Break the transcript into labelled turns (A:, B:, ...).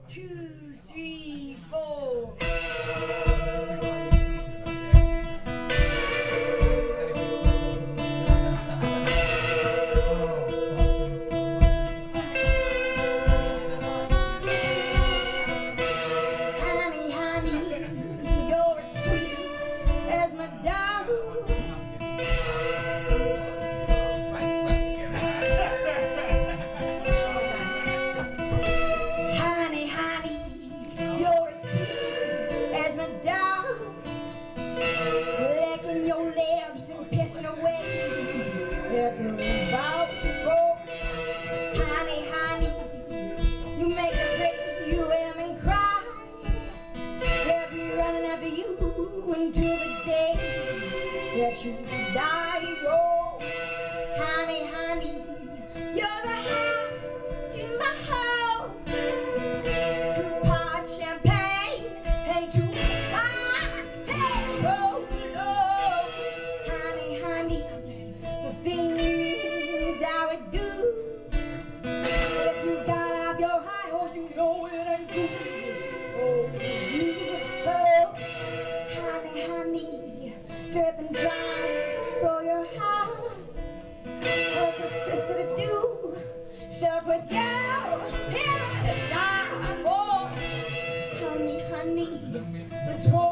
A: 2, 3, 4. Honey, honey, you're as sweet as my dog. Honey, honey, you're as sweet as my dog. Licking your lips and pissing away after a bout broke. Honey, honey, you make the pretty women cry. They'll be running after you until the day that you die. Oh, honey, honey, you're the half to my heart. To pot champagne and to hot petrol. Oh, honey, honey, the things I would do if you got out your high horse, you know it ain't good. Oh, you, oh, honey, honey, dripping dry for your heart. What's a sister to do? Stuck with you in the dark. Oh, honey, honey, this war